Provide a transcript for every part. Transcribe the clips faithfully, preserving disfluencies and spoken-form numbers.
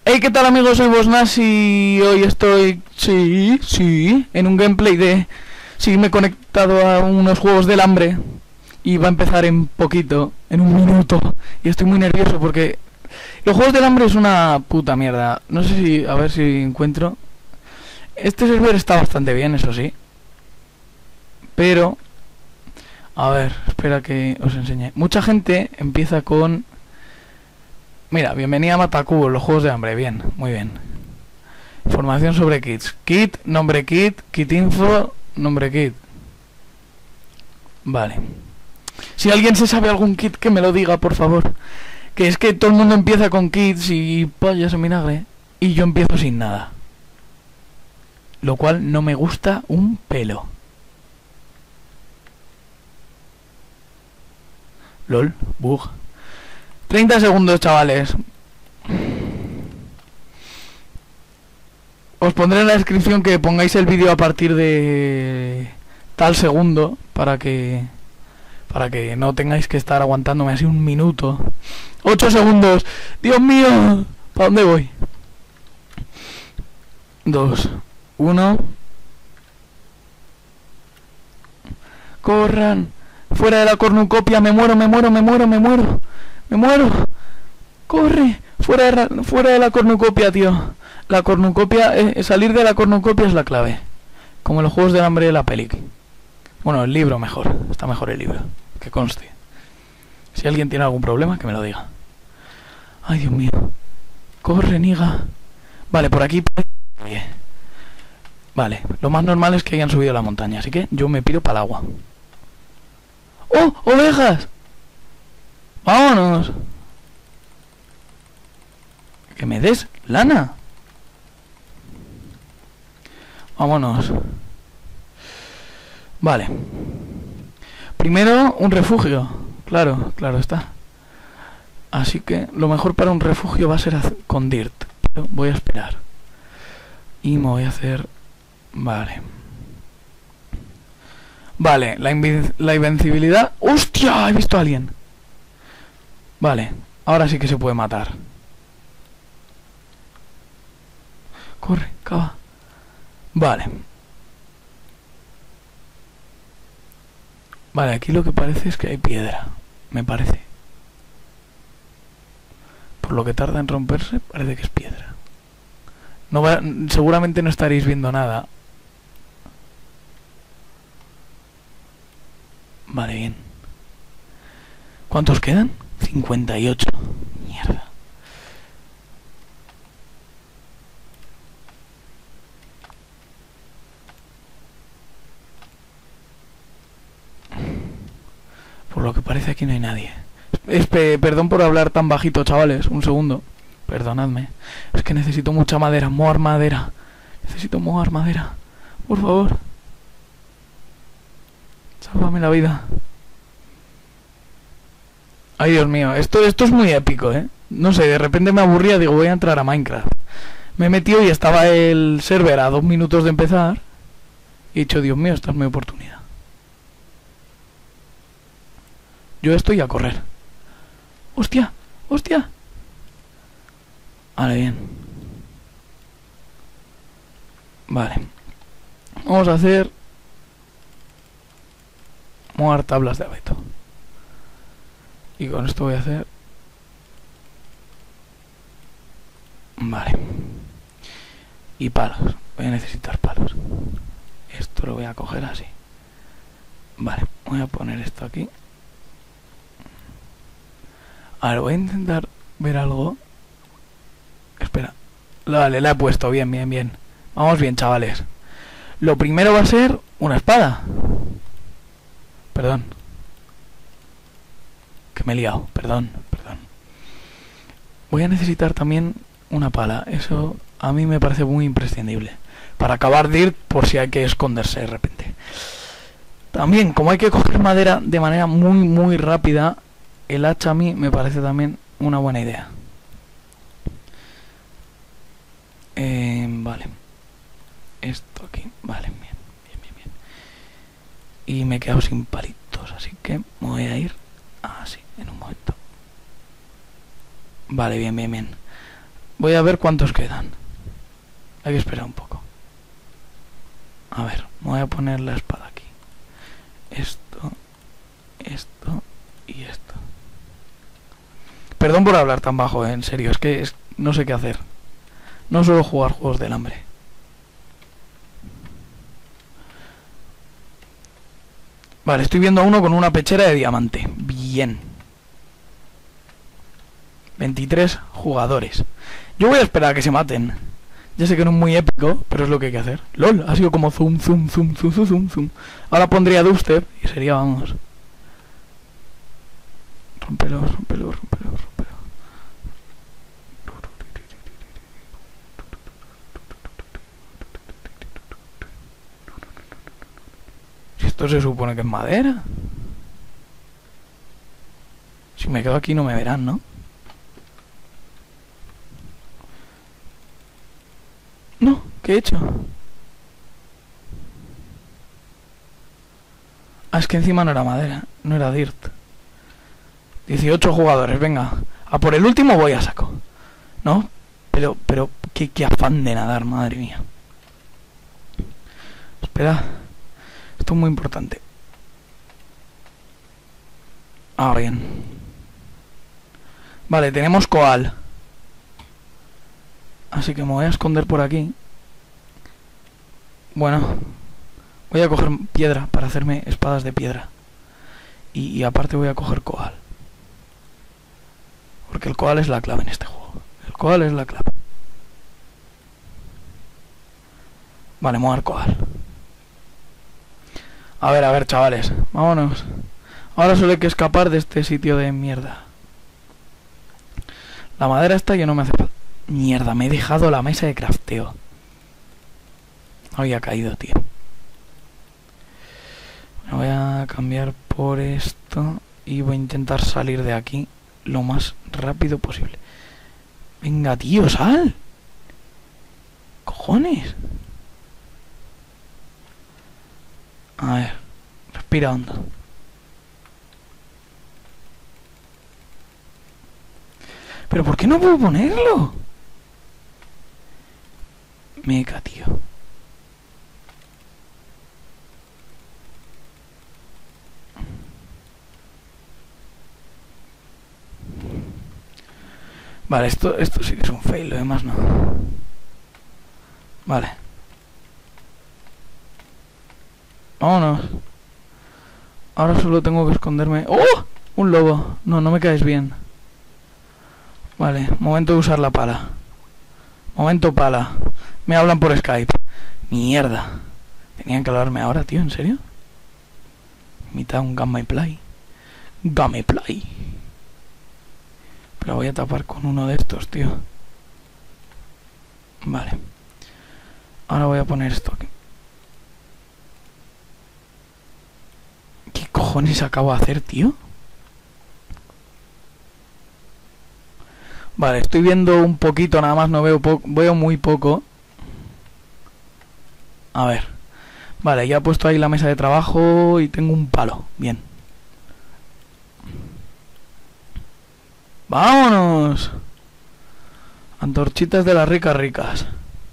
Hey, ¿qué tal amigos? Soy Bosnas y hoy estoy... Sí, sí, en un gameplay de... Sí, me he conectado a unos juegos del hambre y va a empezar en poquito, en un minuto. Y estoy muy nervioso porque... Los juegos del hambre es una puta mierda. No sé si... A ver si encuentro... Este server está bastante bien, eso sí. Pero... A ver, espera que os enseñe. Mucha gente empieza con... Mira, bienvenida a Matacubos, los juegos de hambre. Bien, muy bien. Información sobre kits. Kit, nombre kit, kit info, nombre kit. Vale. Si alguien se sabe algún kit, que me lo diga, por favor. Que es que todo el mundo empieza con kits y pollas en vinagre. Y yo empiezo sin nada. Lo cual no me gusta un pelo. LOL, bug. treinta segundos, chavales. Os pondré en la descripción que pongáis el vídeo a partir de tal segundo para que para que no tengáis que estar aguantándome así un minuto. ocho segundos. Dios mío, ¿para dónde voy? dos, uno. Corran. Fuera de la cornucopia, me muero, me muero, me muero, me muero. Me muero. Corre. Fuera de la, fuera de la cornucopia, tío. La cornucopia, eh, salir de la cornucopia es la clave. Como en los juegos del hambre de la peli. Bueno, el libro mejor. Está mejor el libro. Que conste. Si alguien tiene algún problema, que me lo diga. Ay, Dios mío. Corre, niga. Vale, por aquí... Vale, lo más normal es que hayan subido la montaña. Así que yo me piro para el agua. ¡Oh! ¡Ovejas! ¡Vámonos! ¡Que me des lana! Vámonos. Vale. Primero un refugio. Claro, claro está. Así que lo mejor para un refugio va a ser con dirt. Pero voy a esperar. Y me voy a hacer... Vale. Vale, la, inven la invencibilidad... ¡Hostia! He visto a alguien. Vale, ahora sí que se puede matar. Corre, cava. Vale. Vale, aquí lo que parece es que hay piedra. Me parece. Por lo que tarda en romperse, parece que es piedra. No va, seguramente no estaréis viendo nada. Vale, bien. ¿Cuántos quedan? cincuenta y ocho. Mierda. Por lo que parece aquí no hay nadie. Espe, perdón por hablar tan bajito, chavales. Un segundo. Perdonadme. Es que necesito mucha madera. Moar madera. Necesito moar madera. Por favor. Sálvame la vida. Ay, Dios mío, esto, esto es muy épico, ¿eh? No sé, de repente me aburría, digo, voy a entrar a Minecraft. Me he metido y estaba el server a dos minutos de empezar. Y he dicho, Dios mío, esta es mi oportunidad. Yo estoy a correr. ¡Hostia! ¡Hostia! Vale, bien. Vale. Vamos a hacer... Moar tablas de abeto. Y con esto voy a hacer... Vale. Y palos. Voy a necesitar palos. Esto lo voy a coger así. Vale. Voy a poner esto aquí. Ahora voy a intentar ver algo. Espera. Vale, la he puesto. Bien, bien, bien. Vamos bien, chavales. Lo primero va a ser una espada. Perdón. Que me he liado, perdón, perdón. Voy a necesitar también una pala. Eso a mí me parece muy imprescindible. Para acabar dirt por si hay que esconderse de repente. También, como hay que coger madera de manera muy, muy rápida, el hacha a mí me parece también una buena idea. Eh, vale. Esto aquí, vale, bien, bien, bien, bien. Y me he quedado sin palitos, así que me voy a ir así, en un momento. Vale, bien, bien, bien. Voy a ver cuántos quedan. Hay que esperar un poco. A ver, me voy a poner la espada aquí. Esto, esto y esto. Perdón por hablar tan bajo, ¿eh? En serio, es que es, no sé qué hacer. No suelo jugar juegos del hambre. Vale, estoy viendo a uno con una pechera de diamante. Bien. veintitrés jugadores. Yo voy a esperar a que se maten. Ya sé que no es muy épico, pero es lo que hay que hacer. LOL, ha sido como zoom, zoom, zoom, zoom, zoom, zoom, zoom. Ahora pondría dubstep y sería, vamos. Rómpelo, rómpelo, rómpelo, rómpelo. Si esto se supone que es madera. Si me quedo aquí no me verán, ¿no? No, ¿qué he hecho? Ah, es que encima no era madera, no era dirt. dieciocho jugadores, venga. A por el último voy a saco. ¿No? Pero, pero, qué, qué afán de nadar, madre mía. Espera. Esto es muy importante. Ah, bien. Vale, tenemos coal. Así que me voy a esconder por aquí. Bueno, voy a coger piedra para hacerme espadas de piedra. Y, y aparte voy a coger coal. Porque el coal es la clave en este juego. El coal es la clave. Vale, me voy a dar coal. A ver, a ver, chavales. Vámonos. Ahora solo hay que escapar de este sitio de mierda. La madera está y no me hace falta. Mierda, me he dejado la mesa de crafteo. Había caído, tío. Me voy a cambiar por esto y voy a intentar salir de aquí lo más rápido posible. Venga, tío, sal. Cojones. A ver, respira hondo. ¿Pero por qué no puedo ponerlo? Meca, tío. Vale, esto, esto sí que es un fail, lo demás no. Vale. Vámonos. Ahora solo tengo que esconderme. ¡Oh! Un lobo. No, no me caes bien. Vale, momento de usar la pala. Momento pala. Me hablan por Skype. Mierda. Tenían que hablarme ahora, tío, ¿en serio? Mitad un gameplay. Gameplay. Pero voy a tapar con uno de estos, tío. Vale. Ahora voy a poner esto aquí. ¿Qué cojones acabo de hacer, tío? Vale, estoy viendo un poquito, nada más no veo poco, veo muy poco. A ver. Vale, ya he puesto ahí la mesa de trabajo y tengo un palo. Bien. ¡Vámonos! Antorchitas de las ricas ricas.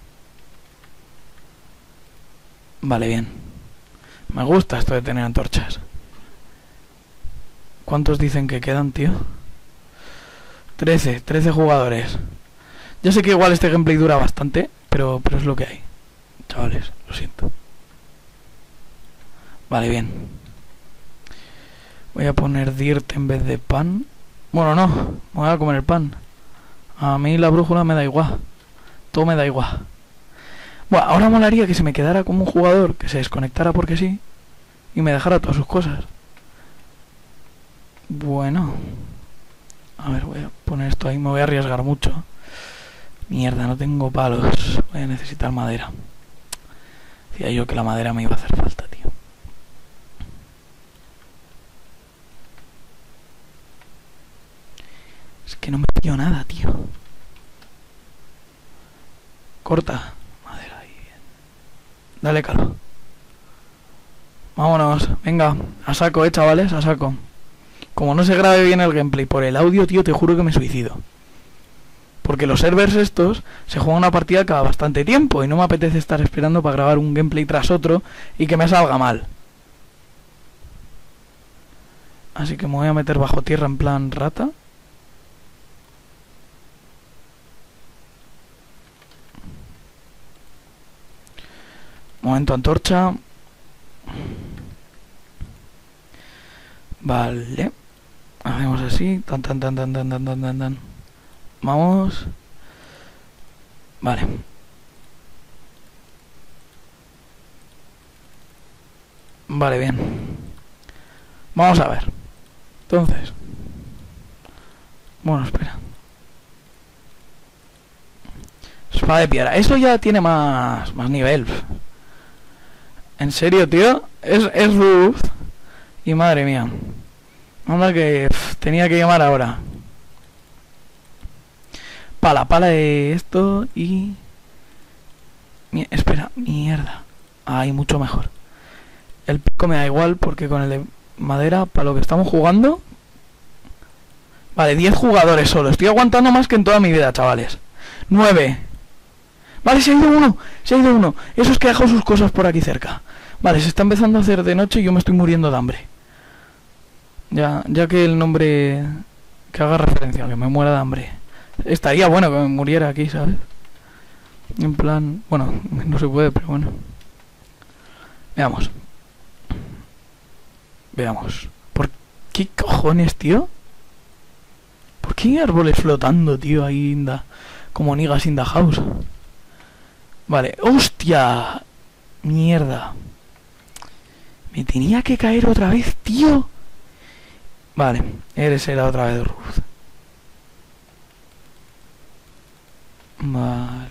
Vale, bien. Me gusta esto de tener antorchas. ¿Cuántos dicen que quedan, tío? trece, trece jugadores. Ya sé que igual este gameplay dura bastante, pero, pero es lo que hay. Chavales, lo siento. Vale, bien. Voy a poner dirt en vez de pan. Bueno, no, me voy a comer el pan. A mí la brújula me da igual. Todo me da igual. Bueno, ahora molaría que se me quedara como un jugador, que se desconectara porque sí, y me dejara todas sus cosas. Bueno. A ver, voy a poner esto ahí, me voy a arriesgar mucho. Mierda, no tengo palos. Voy a necesitar madera. Decía yo que la madera me iba a hacer falta, tío. Es que no me pillo nada, tío. Corta. Madera ahí, bien. Dale calor. Vámonos, venga. A saco, eh, chavales, a saco. Como no se grabe bien el gameplay por el audio, tío, te juro que me suicido. Porque los servers estos se juegan una partida cada bastante tiempo y no me apetece estar esperando para grabar un gameplay tras otro y que me salga mal. Así que me voy a meter bajo tierra en plan rata. Momento antorcha. Vale. Hacemos así. Tan tan tan tan tan tan tan tan tan. Vamos. Vale. Vale, bien. Vamos a ver. Entonces. Bueno, espera. Espada de piedra. Eso ya tiene más, más nivel. En serio, tío. Es, es Ruth. Y madre mía. Anda que pff, tenía que llamar ahora. Pala, pala de esto y... Mi espera, mierda. Ahí, mucho mejor. El pico me da igual porque con el de madera, para lo que estamos jugando... Vale, diez jugadores solo. Estoy aguantando más que en toda mi vida, chavales. nueve. Vale, se ha ido uno. Se ha ido uno. Eso es que ha dejado sus cosas por aquí cerca. Vale, se está empezando a hacer de noche y yo me estoy muriendo de hambre. Ya, ya que el nombre... Que haga referencia, que me muera de hambre. Estaría bueno que me muriera aquí, ¿sabes? En plan... Bueno, no se puede, pero bueno. Veamos. Veamos. ¿Por qué cojones, tío? ¿Por qué hay árboles flotando, tío? Ahí in the... Como niggas in the house. Vale. ¡Hostia! Mierda. Me tenía que caer otra vez, tío. Vale. Eres era otra vez Ruth. Vale.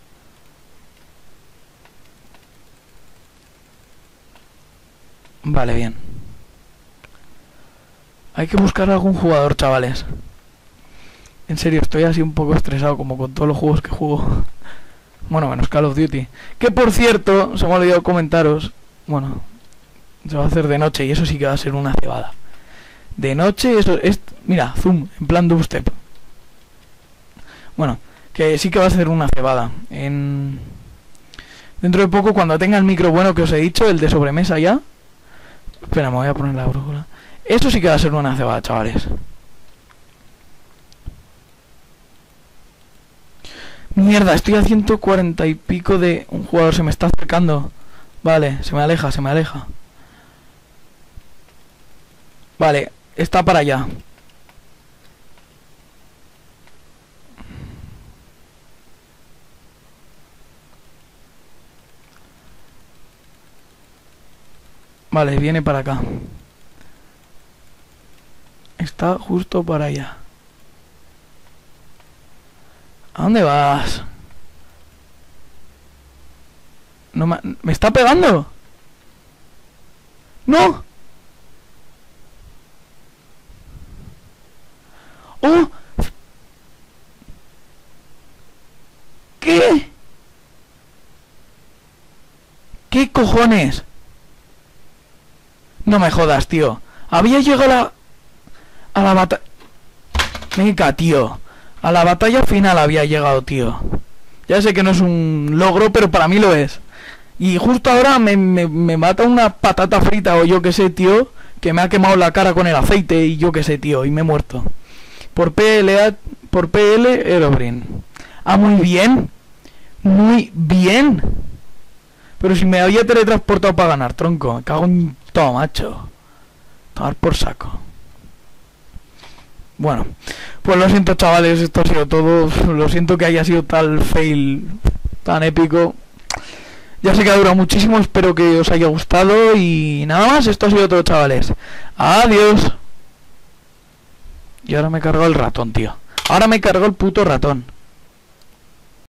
Vale, bien. Hay que buscar algún jugador, chavales. En serio, estoy así un poco estresado como con todos los juegos que juego. Bueno, menos Call of Duty. Que por cierto, se me ha olvidado comentaros. Bueno, se va a hacer de noche y eso sí que va a ser una cebada. De noche, eso es... Mira, zoom, en plan dubstep. Bueno, que sí que va a ser una cebada. En... Dentro de poco, cuando tenga el micro bueno que os he dicho, el de sobremesa ya. Espera, me voy a poner la brújula. Eso sí que va a ser una cebada, chavales. Mierda, estoy a ciento cuarenta y pico de... Un jugador se me está acercando. Vale, se me aleja, se me aleja. Vale, está para allá. Vale, viene para acá. Está justo para allá. ¿A dónde vas? No me... ¿Me está pegando? ¡No! ¡Oh! ¿Qué? ¿Qué cojones? No me jodas, tío. Había llegado a la... A la batalla... Venga, tío. A la batalla final había llegado, tío. Ya sé que no es un logro, pero para mí lo es. Y justo ahora me, me, me mata una patata frita o yo que sé, tío, que me ha quemado la cara con el aceite y yo que sé, tío, y me he muerto. Por P L A, por P L Herobrine. Ah, muy bien. Muy bien. Pero si me había teletransportado para ganar, tronco. Me cago en todo, macho. Tomar por saco. Bueno, pues lo siento, chavales, esto ha sido todo. Lo siento que haya sido tal fail tan épico. Ya sé que ha durado muchísimo, espero que os haya gustado. Y nada más, esto ha sido todo, chavales. Adiós. Y ahora me cargó el ratón, tío. Ahora me cargó el puto ratón.